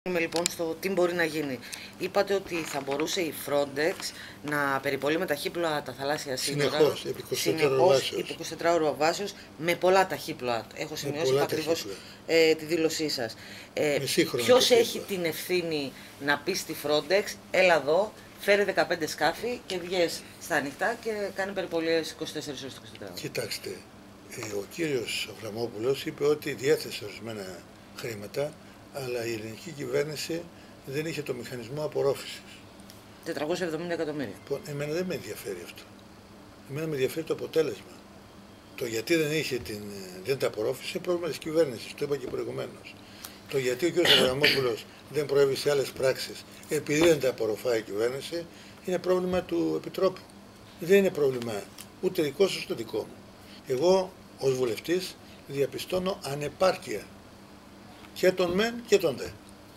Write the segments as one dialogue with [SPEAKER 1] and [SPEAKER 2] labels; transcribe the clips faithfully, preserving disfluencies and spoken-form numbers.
[SPEAKER 1] Είμαι λοιπόν στο τι μπορεί να γίνει. Είπατε ότι θα μπορούσε η Frontex να περιπολεί με ταχύπλοα τα θαλάσσια σύνορα.
[SPEAKER 2] Συνεχώς, επί
[SPEAKER 1] είκοσι τέσσερις ώρες βάσεως, με πολλά ταχύπλοα. Έχω σημειώσει ακριβώς ε, τη δήλωσή σας. Ε, Ποιος έχει την ευθύνη να πει στη Frontex, έλα εδώ, φέρε δεκαπέντε σκάφη και βγες στα ανοιχτά και κάνει περιπολίες είκοσι τέσσερις ώρες είκοσι τέσσερις ώρες.
[SPEAKER 2] Κοιτάξτε, ε, ο κύριος Αβραμόπουλος είπε ότι διέθεσε ορισμένα χρήματα, αλλά η ελληνική κυβέρνηση δεν είχε το μηχανισμό απορρόφησης.
[SPEAKER 1] τετρακόσια εβδομήντα εκατομμύρια.
[SPEAKER 2] Λοιπόν, εμένα δεν με ενδιαφέρει αυτό. Εμένα με ενδιαφέρει το αποτέλεσμα. Το γιατί δεν είχε την, δεν τα απορρόφησε είναι πρόβλημα της κυβέρνησης, το είπα και προηγουμένως. Το γιατί ο κ. Αβραμόπουλος δεν προέβη σε άλλες πράξεις επειδή δεν τα απορροφάει η κυβέρνηση είναι πρόβλημα του Επιτρόπου. Δεν είναι πρόβλημα ούτε δικό σας ούτε δικό μου. Εγώ ως βουλευτής διαπιστώνω ανεπάρκεια και τον μεν και τον δε.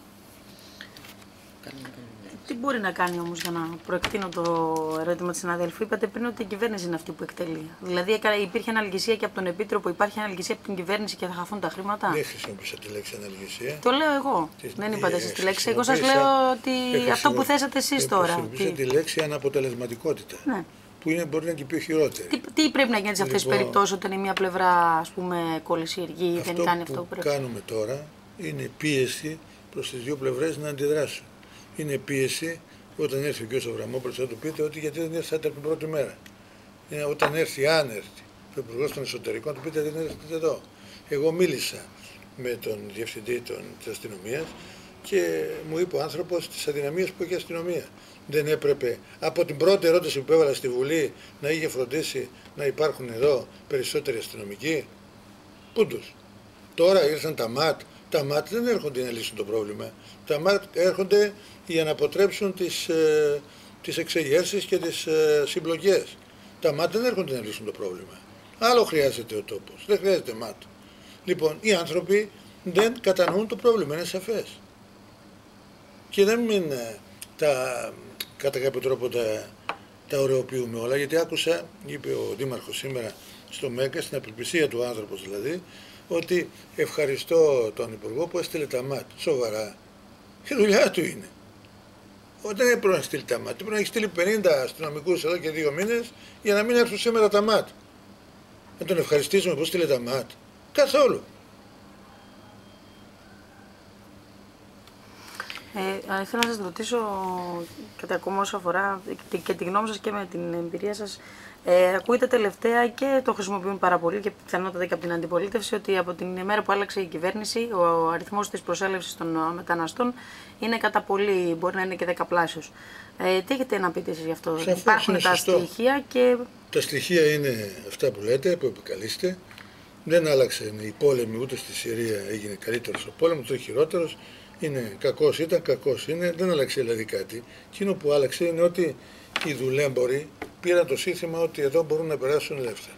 [SPEAKER 3] Τι μπορεί να κάνει όμως για να προεκτείνω το ερώτημα της συναδέλφου? Είπατε πριν ότι η κυβέρνηση είναι αυτή που εκτελεί. Δηλαδή υπήρχε αναλγησία και από τον Επίτροπο, υπάρχει αναλγησία από την κυβέρνηση και θα χαθούν τα χρήματα.
[SPEAKER 2] Δεν χρησιμοποίησα τη λέξη αναλγησία.
[SPEAKER 3] Το λέω εγώ. Τι, δεν είπατε εσείς τη λέξη. Εγώ σας λέω ότι αυτό που θέσατε εσείς τώρα.
[SPEAKER 2] Χρησιμοποίησα τη λέξη αναποτελεσματικότητα. Ναι. Που είναι, μπορεί να είναι και πιο χειρότερη.
[SPEAKER 3] Τι, τι πρέπει να γίνει σε αυτές τις λοιπόν, περιπτώσεις όταν η μία πλευρά, ας πούμε, κολλησιεργεί ή δεν κάνει αυτό που πρέπει?
[SPEAKER 2] Αυτό που κάνουμε τώρα είναι πίεση προς τις δύο πλευρές να αντιδράσουν. Είναι πίεση όταν έρθει ο κ. Αβραμόπουλος θα του πείτε ότι γιατί δεν ήρθατε από την πρώτη μέρα. Είναι όταν έρθει, αν έρθει ο Υπουργός των Εσωτερικών, να του πείτε δεν έρθετε εδώ. Εγώ μίλησα με τον Διευθυντή της Αστυνομίας και μου είπε ο άνθρωπος τις αδυναμίες που έχει η αστυνομία. Δεν έπρεπε από την πρώτη ερώτηση που έβαλα στη Βουλή να είχε φροντίσει να υπάρχουν εδώ περισσότεροι αστυνομικοί? Πού τους? Τώρα ήρθαν τα ΜΑΤ. Τα ΜΑΤ δεν έρχονται να λύσουν το πρόβλημα. Τα ΜΑΤ έρχονται για να αποτρέψουν τις, ε, τις εξεγέρσεις και τις ε, συμπλοκές. Τα ΜΑΤ δεν έρχονται να λύσουν το πρόβλημα. Άλλο χρειάζεται ο τόπος. Δεν χρειάζεται ΜΑΤ. Λοιπόν, οι άνθρωποι δεν κατανοούν το πρόβλημα. Είναι σαφές. Και δεν μην ε, τα, κατά κάποιο τρόπο τα, τα ωρεοποιούμε όλα. Γιατί άκουσα, είπε ο Δήμαρχος σήμερα στο ΜΕΚΑ, στην απελπισία του άνθρωπος δηλαδή, ότι ευχαριστώ τον Υπουργό που έστειλε τα ΜΑΤ. Σοβαρά. Η δουλειά του είναι. Όταν δεν πρέπει να στείλει τα ΜΑΤ, πρέπει να έχει στείλει πενήντα αστυνομικούς εδώ και δύο μήνες για να μην έρθουν σήμερα τα ΜΑΤ. Να τον ευχαριστήσουμε που στείλε τα ΜΑΤ? Καθόλου.
[SPEAKER 3] Ε, θέλω να σας ρωτήσω κατά ακόμα όσο αφορά και τη γνώμη σας και με την εμπειρία σας. Ε, ακούγεται τελευταία και το χρησιμοποιούν πάρα πολύ και πιθανότατα και από την αντιπολίτευση ότι από την ημέρα που άλλαξε η κυβέρνηση ο αριθμός της προσέλευσης των μεταναστών είναι κατά πολύ, μπορεί να είναι και δεκαπλάσιος. Ε, τι έχετε να πείτε εσείς γι' αυτό?
[SPEAKER 2] Σαφώς,
[SPEAKER 3] υπάρχουν τα σωστό. στοιχεία και...
[SPEAKER 2] Τα στοιχεία είναι αυτά που λέτε, που επικαλείστε. Δεν άλλαξε η πόλεμη ούτε στη Συρία έγινε καλύτερος ο πόλεμος, ούτε χειρότερος. Είναι κακός ήταν, κακός είναι, δεν άλλαξε δηλαδή κάτι. Εκείνο που άλλαξε είναι ότι οι δουλέμποροι πήραν το σύνθημα ότι εδώ μπορούν να περάσουν ελεύθερα.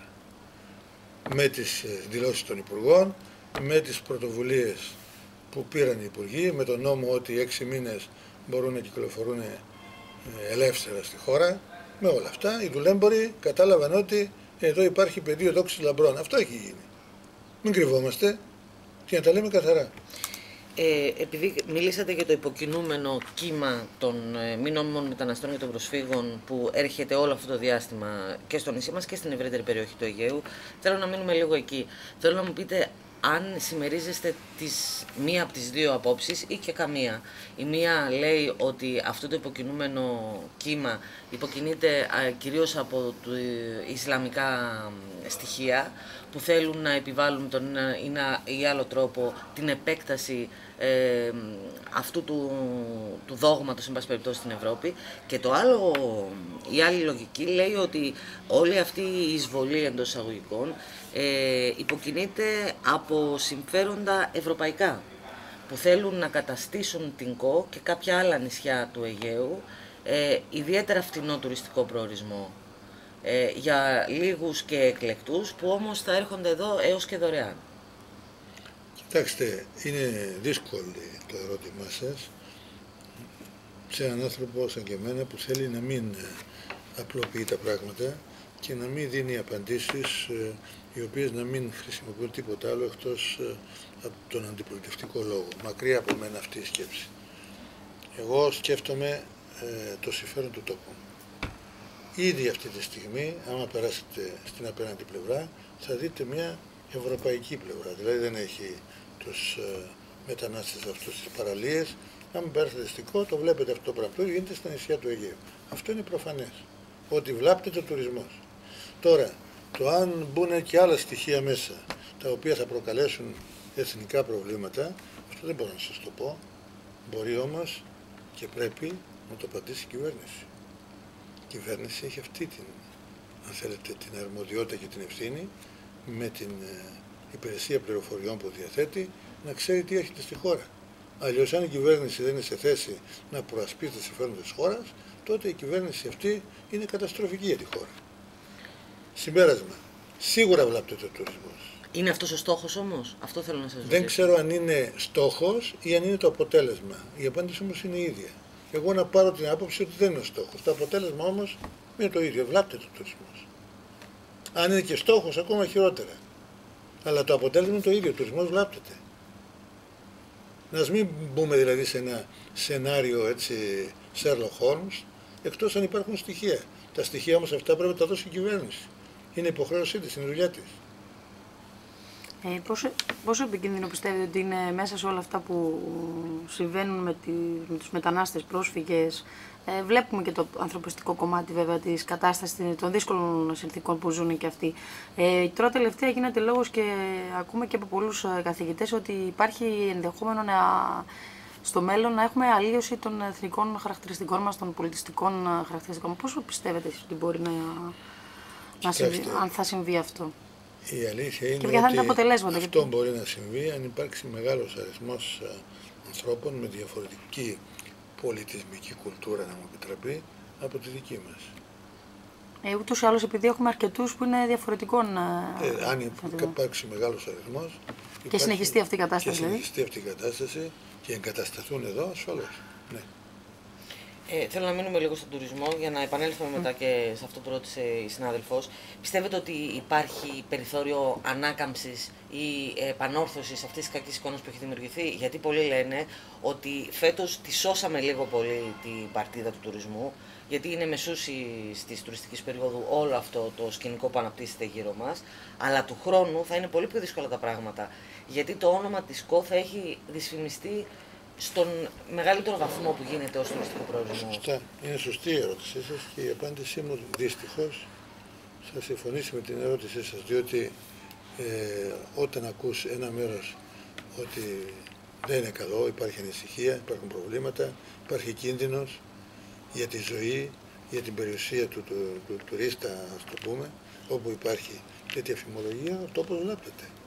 [SPEAKER 2] Με τις δηλώσεις των Υπουργών, με τις πρωτοβουλίες που πήραν οι Υπουργοί, με τον νόμο ότι έξι μήνες μπορούν να κυκλοφορούν ελεύθερα στη χώρα, με όλα αυτά οι δουλέμποροι κατάλαβαν ότι εδώ υπάρχει πεδίο δόξης λαμπρών. Αυτό έχει γίνει. Μην κρυβόμαστε και να τα λέμε καθαρά.
[SPEAKER 1] Ε, επειδή μιλήσατε για το υποκινούμενο κύμα των ε, μη νόμιμων μεταναστών και των προσφύγων που έρχεται όλο αυτό το διάστημα και στο νησί μας και στην ευρύτερη περιοχή του Αιγαίου, θέλω να μείνουμε λίγο εκεί. Θέλω να μου πείτε αν συμμερίζεστε τις, μία από τις δύο απόψεις ή και καμία. Η μία λέει ότι αυτό το υποκινούμενο κύμα υποκινείται α, κυρίως από το, ε, ισλαμικά στοιχεία που θέλουν να επιβάλλουν τον ή, να, ή άλλο τρόπο την επέκταση ε, αυτού του, του δόγματος εν πάση περιπτώσει στην Ευρώπη, και το άλλο, η άλλη λογική λέει ότι όλη αυτή η εισβολή εντός εισαγωγικών ε, υποκινείται από συμφέροντα ευρωπαϊκά που θέλουν να καταστήσουν την ΚΟ και κάποια άλλα νησιά του Αιγαίου ε, ιδιαίτερα φτηνό τουριστικό προορισμό ε, για λίγους και εκλεκτούς που όμως θα έρχονται εδώ έως και δωρεάν.
[SPEAKER 2] Κοιτάξτε, είναι δύσκολο το ερώτημά σας σε έναν άνθρωπο σαν και εμένα που θέλει να μην απλοποιεί τα πράγματα και να μην δίνει απαντήσεις οι οποίες να μην χρησιμοποιούν τίποτα άλλο εκτός από τον αντιπολιτευτικό λόγο. Μακριά από μένα αυτή η σκέψη. Εγώ σκέφτομαι ε, το συμφέρον του τόπου. Ήδη αυτή τη στιγμή, άμα περάσετε στην απέναντι πλευρά, θα δείτε μια ευρωπαϊκή πλευρά. Δηλαδή δεν έχει τους ε, μετανάστες αυτούς τις παραλίες. Αν περάσετε δυστικό, το βλέπετε αυτό το πράγμα. Το γίνεται στα νησιά του Αιγαίου. Αυτό είναι προφανές. Ότι βλάπτεται ο τουρισμός. Τώρα, το αν μπουν και άλλα στοιχεία μέσα, τα οποία θα προκαλέσουν εθνικά προβλήματα, αυτό δεν μπορώ να σας το πω. Μπορεί όμως και πρέπει να το απαντήσει η κυβέρνηση. Η κυβέρνηση έχει αυτή την, αν θέλετε, την αρμοδιότητα και την ευθύνη, με την ε, υπηρεσία πληροφοριών που διαθέτει, να ξέρει τι έχετε στη χώρα. Αλλιώς, αν η κυβέρνηση δεν είναι σε θέση να προασπίσει τα συμφέροντα της χώρας, τότε η κυβέρνηση αυτή είναι καταστροφική για τη χώρα. Συμπέρασμα. Σίγουρα βλάπτεται ο τουρισμός.
[SPEAKER 1] Είναι αυτός ο στόχος όμως? Αυτό θέλω να σας ρωτήσω.
[SPEAKER 2] Δεν ξέρω αν είναι στόχος ή αν είναι το αποτέλεσμα. Η απάντηση όμως είναι η ίδια. Εγώ να πάρω την άποψη ότι δεν είναι ο στόχος. Το αποτέλεσμα όμως είναι το ίδιο. Βλάπτεται ο τουρισμός. Αν είναι και στόχος, ακόμα χειρότερα. Αλλά το αποτέλεσμα είναι το ίδιο. Ο τουρισμός βλάπτεται. Να μην μπούμε δηλαδή σε ένα σενάριο έτσι Sherlock Holmes, εκτός αν υπάρχουν στοιχεία. Τα στοιχεία όμως αυτά πρέπει να τα δώσει η κυβέρνηση. Είναι υποχρέωσή της, είναι η δουλειά της.
[SPEAKER 3] Ε, πόσο, πόσο επικίνδυνο πιστεύετε ότι είναι μέσα σε όλα αυτά που συμβαίνουν με, τη, με τους μετανάστες, πρόσφυγες? Ε, βλέπουμε και το ανθρωπιστικό κομμάτι βέβαια της κατάστασης, των δύσκολων συνθήκων που ζουν και αυτοί. Ε, τώρα τελευταία γίνεται λόγος και ακούμε και από πολλούς καθηγητές ότι υπάρχει ενδεχόμενο να, στο μέλλον να έχουμε αλλίωση των εθνικών χαρακτηριστικών μας, των πολιτιστικών χαρακτηριστικών. Πόσο πιστεύετε ότι μπορεί να, να συμβεί, αν θα συμβεί αυτό?
[SPEAKER 2] Η αλήθεια είναι
[SPEAKER 3] και
[SPEAKER 2] ότι
[SPEAKER 3] αποτελέσματα,
[SPEAKER 2] αυτό
[SPEAKER 3] γιατί...
[SPEAKER 2] μπορεί να συμβεί αν υπάρξει μεγάλος αριθμός ανθρώπων με διαφορετική πολιτισμική κουλτούρα, να μου επιτραπεί, από τη δική μας.
[SPEAKER 3] Ε, ούτως ή άλλως, επειδή έχουμε αρκετούς που είναι διαφορετικών...
[SPEAKER 2] Ε, αν υπάρξει μεγάλος αριθμός...
[SPEAKER 3] Και συνεχιστεί αυτή η κατάσταση.
[SPEAKER 2] Και συνεχιστεί αυτή η κατάσταση και εγκατασταθούν εδώ, ασφαλώς. Ναι.
[SPEAKER 1] Ε, θέλω να μείνουμε λίγο στον τουρισμό για να επανέλθουμε μετά και σε αυτό που ρώτησε η συνάδελφος. Πιστεύετε ότι υπάρχει περιθώριο ανάκαμψης ή επανόρθωσης αυτής της κακής εικόνας που έχει δημιουργηθεί? Γιατί πολλοί λένε ότι φέτος τη σώσαμε λίγο πολύ την παρτίδα του τουρισμού, γιατί είναι μεσούση της τουριστικής περίοδου όλο αυτό το σκηνικό που αναπτύσσεται γύρω μας, αλλά του χρόνου θα είναι πολύ πιο δύσκολα τα πράγματα, γιατί το όνομα της ΚΟ θα έχει δυσφημιστεί στον μεγαλύτερο βαθμό που γίνεται ως τουριστικό προορισμό.
[SPEAKER 2] Σωστά. Είναι σωστή η ερώτησή σας και η απάντησή μου δυστυχώς θα συμφωνήσει με την ερώτησή σας, διότι ε, όταν ακούς ένα μέρος ότι δεν είναι καλό, υπάρχει ανησυχία, υπάρχουν προβλήματα, υπάρχει κίνδυνος για τη ζωή, για την περιουσία του, του, του, του τουρίστα, ας το πούμε, όπου υπάρχει τέτοια φημολογία, ο τόπος βλάπτεται.